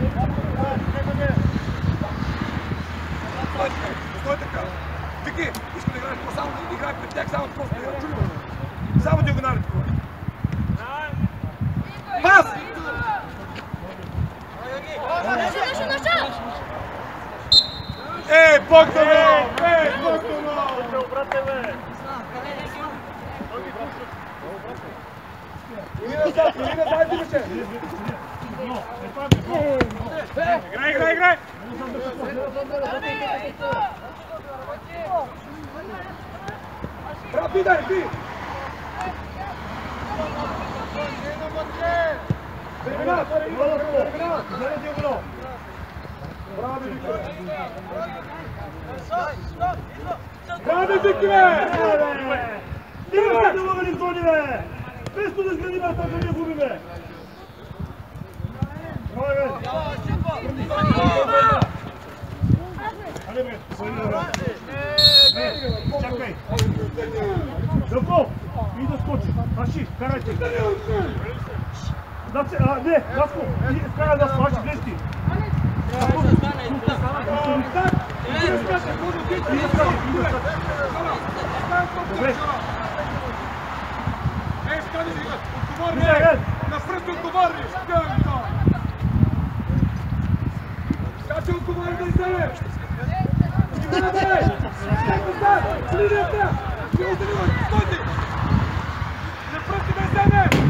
Стой така! Вики! Искам да играеш по-само, да играеш пред тях, само просто да чули. Само диагоналите. Пас! Ей, Богданов! Ей, Богданов! Иди назад, Димиче! Играй! Браво, дай, ти! Браво, Вики, бе! Ти ме да мога ли зони, бе! Без да изградим атака, ние губиме! Браво, Айде, бе! Чакай! Дълков! И да скочи! Аши, карайте! Не, Ласко! Карай Ласко, Аши, влез ти! Добре! На пръст отговарни! Така че отговарни да изземе! Линията! Не отдавай! Стойте! На пръсти да изземе!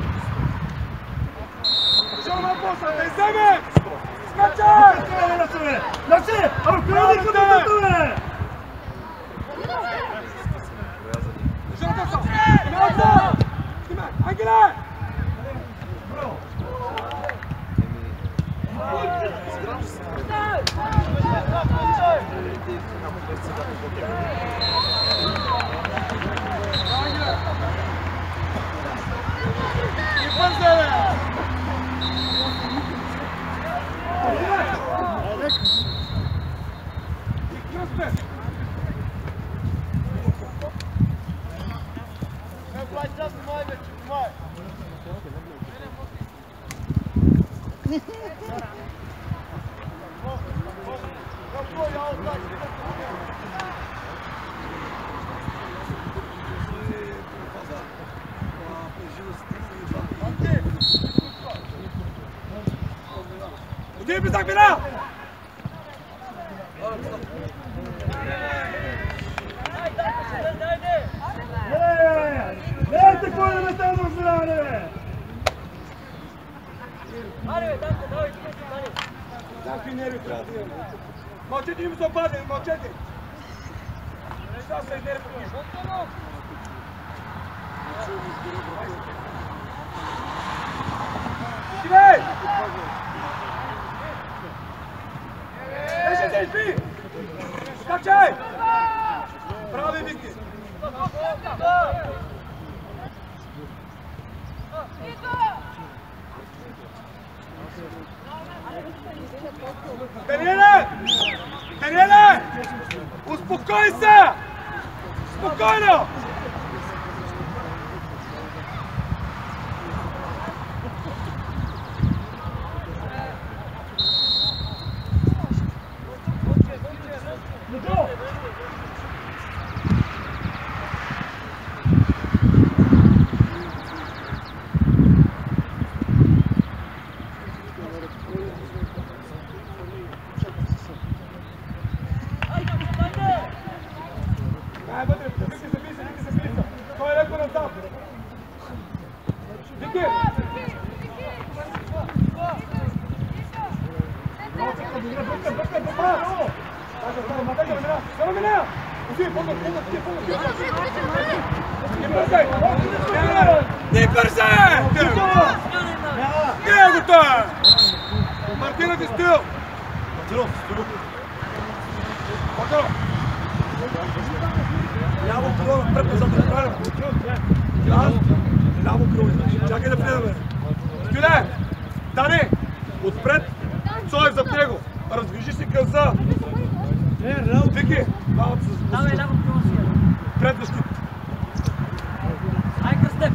Жълна боса, да изземе! Скачай! Насе! Абе, къде да където, бе? Жълна боса! Снимай! Снимай! Ангеле! Где без окна? Дайте кой да ме там разбиране! Какви нерви трябва да имаме? Мълчете, им се обадили, мълчете! Неща са и нерви. Идей! Беше се изби! Скачай! Прави, Вики! Даниеле! Даниеле! Успокой се! Спокойно! Не бързай! Не е готов! Мартинов е стил! Мартинов, стил! Мартинов! Ляво крило напред, назад да правим! Ляво крило, чакай да влизаме! Стиле! Дани! Отпред! Цоев зад него! Разгрижи си къза! Вики! Давай ляво крило си! Пред защита! Ай, Кръстев!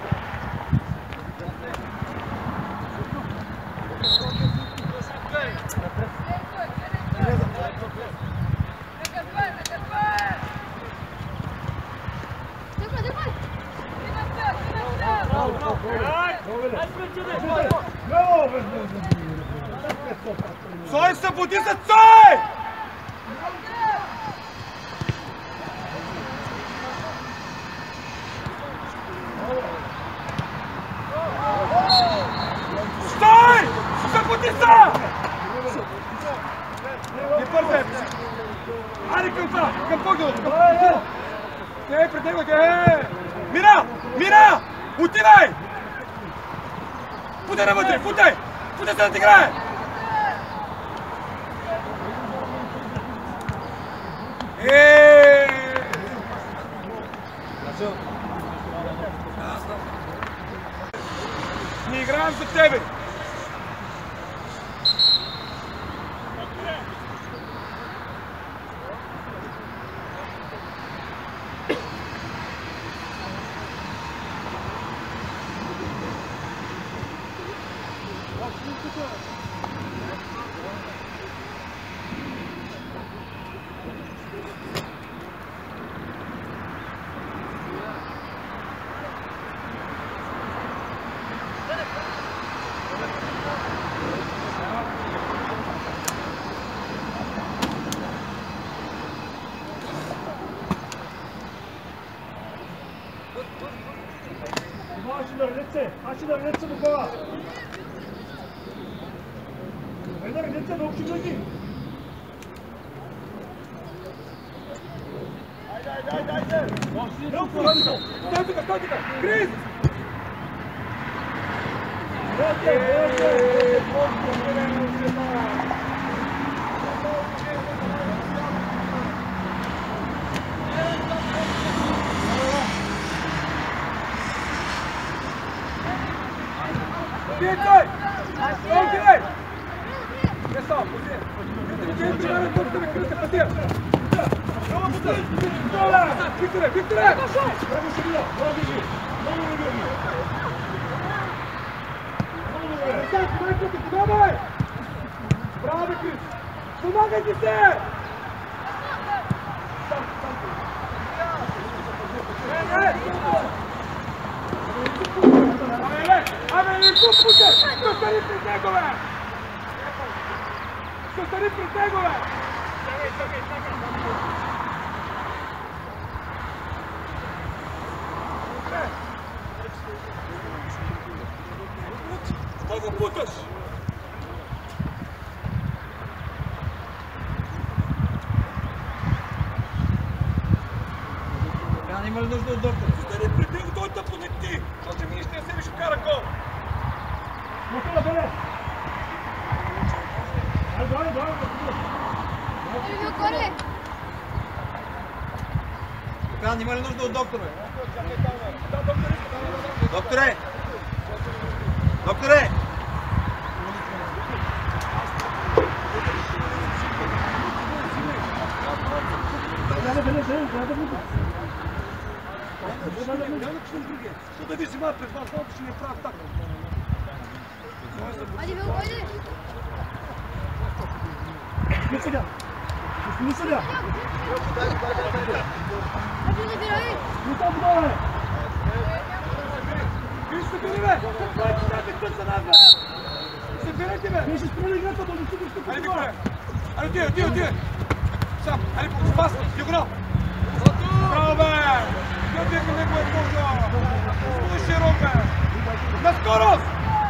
Цой събуди се, Цой! Стой! Събуди се! Не бързай! Айде към това! Към пъгъл! Не, пред него! Мира! Мира! Отивай! Путай навътре! Путай! Путай се да ти играе! Не играем за тебе! Açılar lecce bu kova. Beyler lecce de okşuyordu. Haydi. Yok mu? Стойте! Крис! Бегай! Бегай! Я сам, пусти! Викторе! Давай! Браво, Крис! Помагайте се! Абе, пусте! Стани пред него, бе! Стани пред него, бе! Какво го буташ? Има ли нужда от доктор? Стани пред него, той да понети! Защото ми ще себе ще кара гол! Мотора, беле! Давай! Така, има ли нужда от доктор, бе? Докторе! Докторе! Що да ви взимат пред вас, малко ще не правят така. Хайде, бе, хайде! Не сега! Не сега! Хайде, набирай! Не там давай! Виж се били, бе! Какво е това, бе, за нас, бе? Се берете, бе! Вие ще спрели играта, да не стигаш тук! Айде, Викторе! Айде, отиде! Сам, айде, спас! Диагонал! Браво, бе! Отиде към него е можно! Споли широк, бе! На скорост!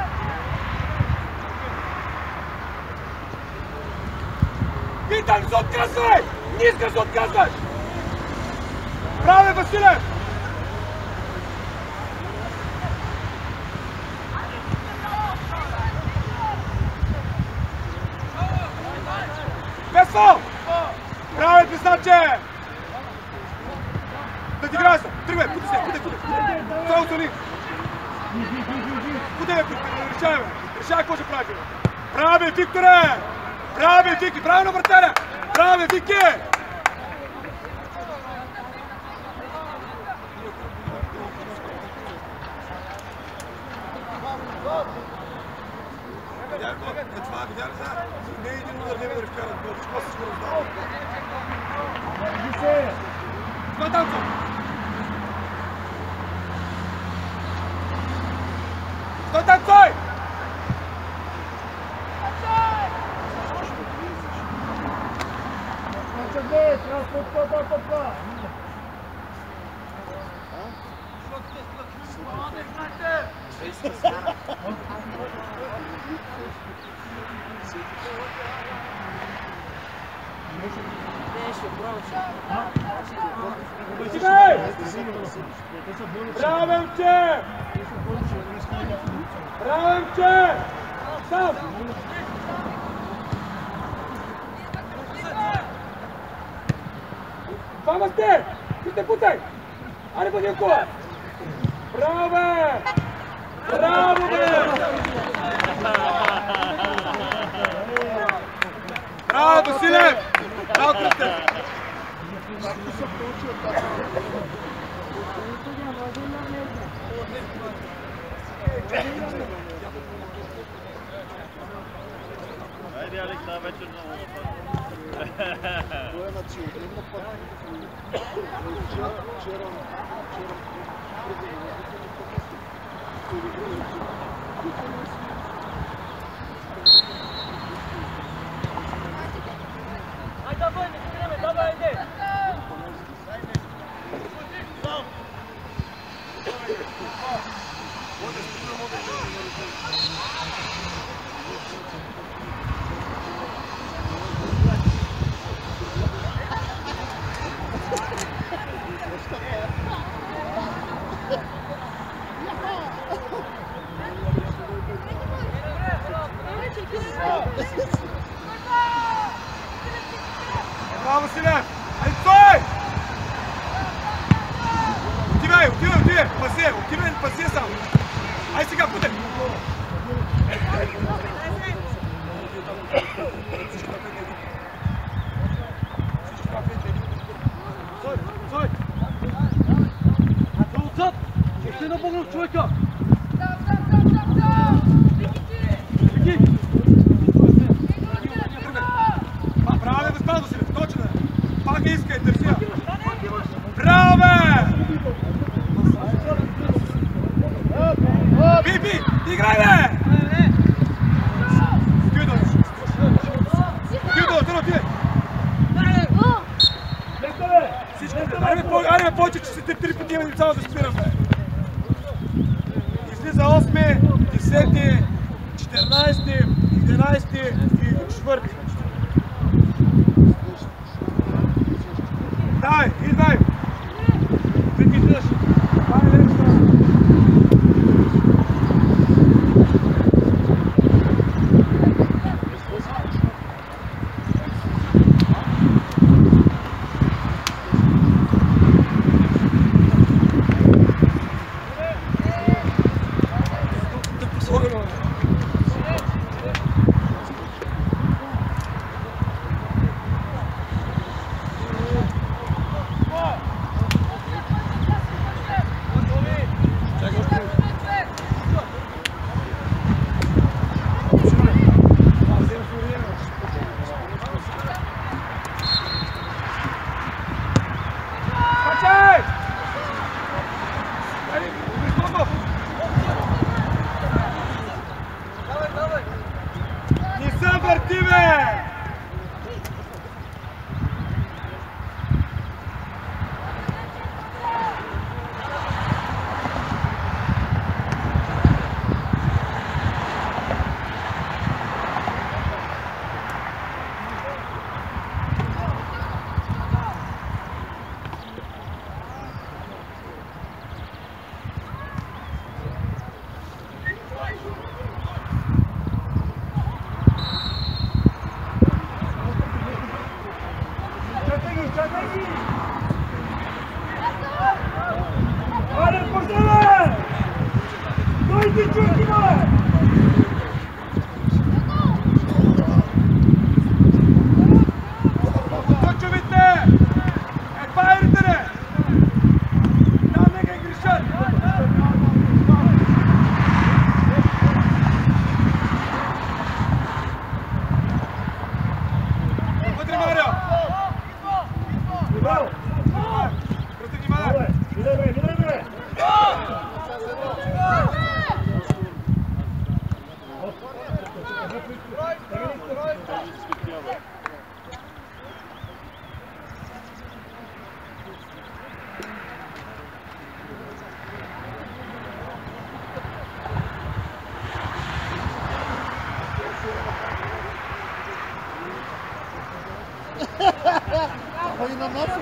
Витан, се отказвай! Не искаш да отказваш! Браво, бе, Василев! Весо! Браво, писаче! Да ти играе се! Тръгвай, пути се! Само зони! Куде бе, решай, бе! Решай какво ще правиш, бе! Браво, Викторе! Браво, Вики! Браво на вратаря! Браво, Вики! Това видя ли сега? Не е един удар, не ме да вкарат гол. Какво се скоро става? Това е танцо! Стой там, стой! Бравемче! Бравемче! Сам! Двама сте! Путай, путай! Айде, бъди около! Браво, бе! Браво, бе! Хайде, Алекс, тази вечер на Той е национален път. Вчера Браво, Силен! Ай, стой! Отивай! Паси само! Ай сега, путай! Стой! Отзад! Още на Богданов човека! Браво, бе, безпадно си, точно е! Пак иска и търся! Браво, бе! Би! Играй, бе! Гюдо, тръгна ти! Айде, повече, че си три пъти имаме цяло да спирам, бе! Излиза 8, 10, 14, 11 и 4. Давай, идвай! Прикидаш! Aí na nossa.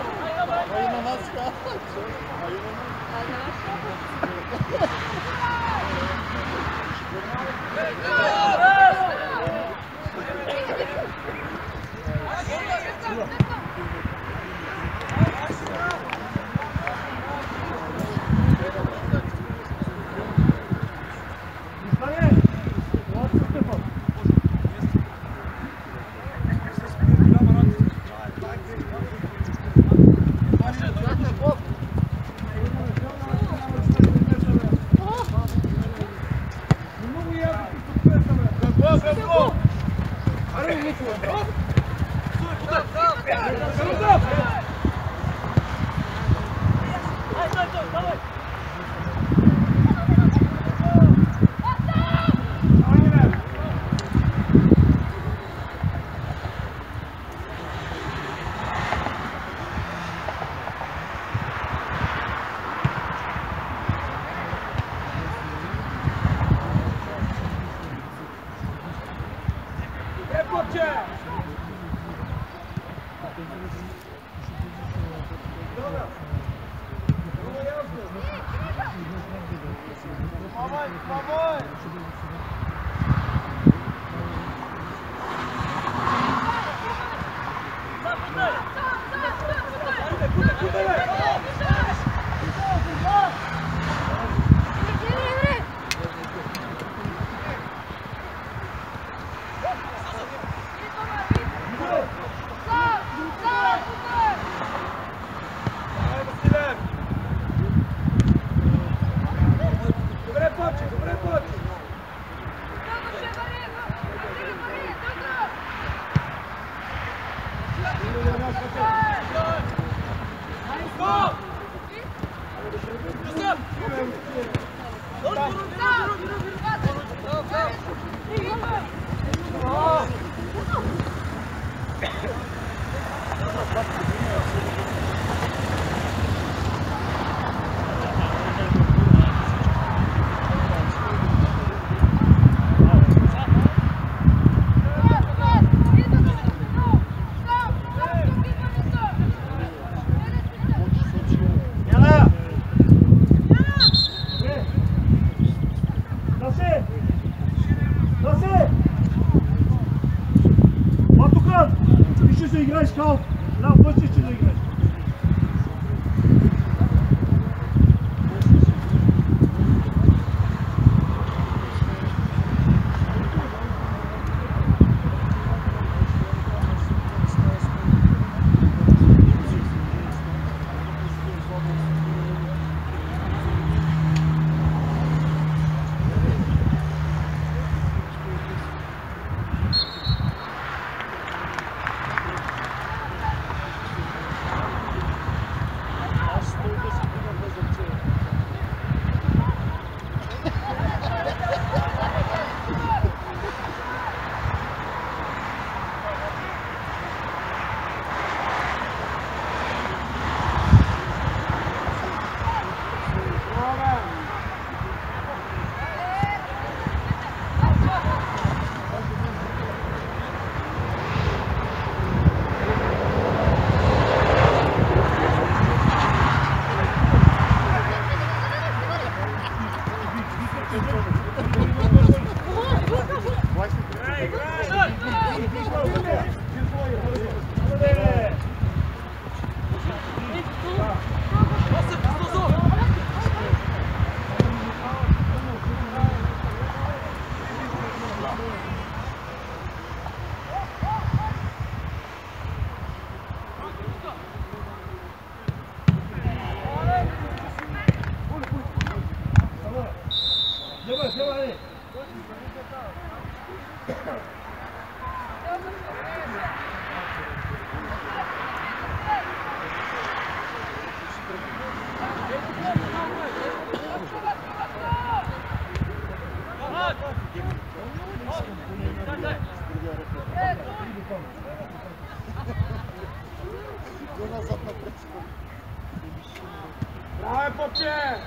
Давай, попче!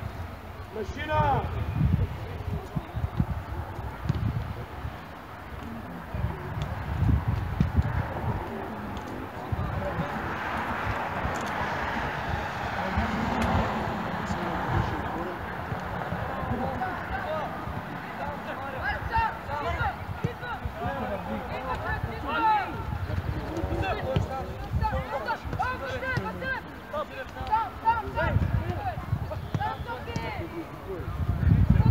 Машина! Stop!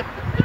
напред.